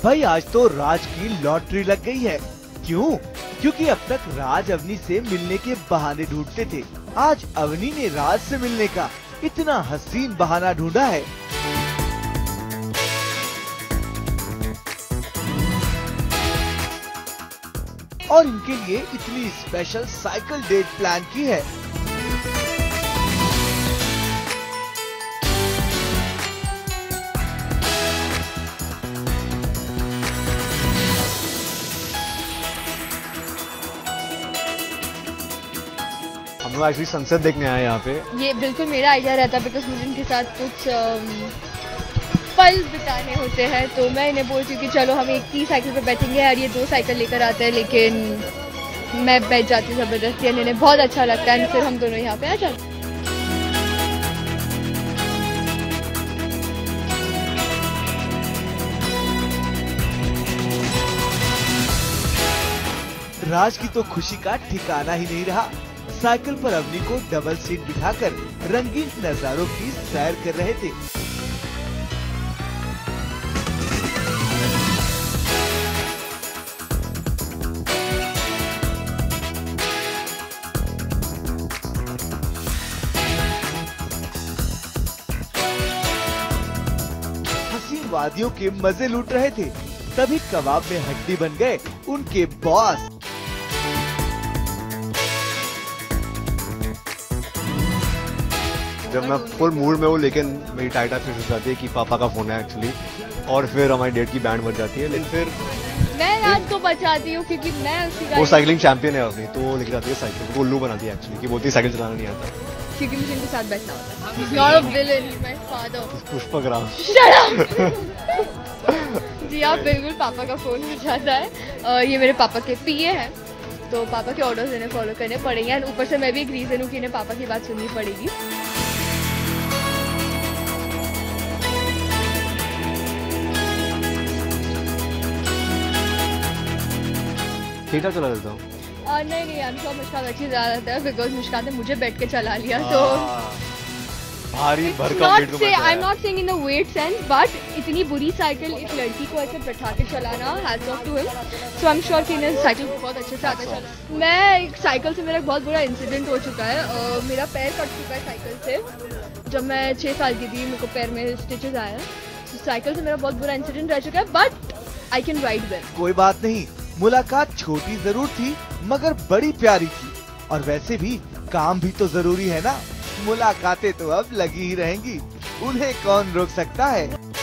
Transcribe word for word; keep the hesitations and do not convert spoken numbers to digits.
भाई आज तो राज की लॉटरी लग गई है। क्यों? क्योंकि अब तक राज अवनी से मिलने के बहाने ढूंढते थे। आज अवनी ने राज से मिलने का इतना हसीन बहाना ढूंढा है। और इनके लिए इतनी स्पेशल साइकिल डेट प्लान की है। हम लोग एक्चुअली सनसेट देखने आए यहाँ पे। ये बिल्कुल मेरा आइडिया रहता है बिकॉज मुझे इनके साथ कुछ पल बिताने होते हैं, तो मैं इन्हें बोलती हूँ कि चलो हम एक ही साइकिल पे बैठेंगे और ये दो साइकिल लेकर आते हैं, लेकिन मैं बैठ जाती हूँ जबरदस्ती। इन्हें बहुत अच्छा लगता है, फिर हम दोनों यहाँ पे आ जाते हैं। राज की तो खुशी का ठिकाना ही नहीं रहा। साइकिल पर अवनी को डबल सीट बिठाकर रंगीन नजारों की सैर कर रहे थे। हसीन वादियों के मजे लूट रहे थे, तभी कबाब में हड्डी बन गए उनके बॉस। जब मैं फुल मूड में हूँ लेकिन मेरी टाइटा फिर हो जाती है कि पापा का फोन है एक्चुअली, और फिर हमारी डेट की बैंड बज जाती है। लेकिन फिर मैं राज को बचाती हूँ क्योंकि मैं उसी वो साइकिलिंग चैंपियन है अपनी, तो वो लेके जाती है साइकिल को, उल्लू बनाती है एक्चुअली कि बोलती है साइकिल चलाना नहीं आता, क्योंकि मुझे इनके साथ बैठना होता है। He's not a villain, he's my father. Pushpak Ram. Shut up! जी आप बिल्कुल, पापा का फोन हो जाता है। uh, ये मेरे पापा के पीए हैं, तो पापा के ऑर्डर्स इन्हें फॉलो करने पड़ेंगे। और ऊपर से मैं भी एक रीजन हूँ कि इन्हें पापा की बात सुननी पड़ेगी। ठीक चला देता हूँ। और नहीं नहीं, आई एम श्योर मुस्कान अच्छी चला देता है बिकॉज मुस्कान ने मुझे बैठ के चला लिया। तो भारी भरकम वेट को I am not saying in the weight sense, but इतनी बुरी साइकिल एक लड़की को ऐसे बैठा के चलाना, hats off to him. So I am sure कि इन्हें साइकिल बहुत अच्छे से आता चला। मैं साइकिल से मेरा एक बहुत बुरा इंसिडेंट हो चुका है। uh, मेरा पैर कट चुका है साइकिल से। जब मैं छः साल की थी मेरे को पैर में स्टिचेस आया। so, साइकिल से मेरा बहुत बुरा इंसिडेंट रह चुका है, but I can ride well. कोई बात नहीं, मुलाकात छोटी जरूर थी मगर बड़ी प्यारी थी। और वैसे भी काम भी तो जरूरी है ना। मुलाकातें तो अब लगी ही रहेंगी, उन्हें कौन रोक सकता है।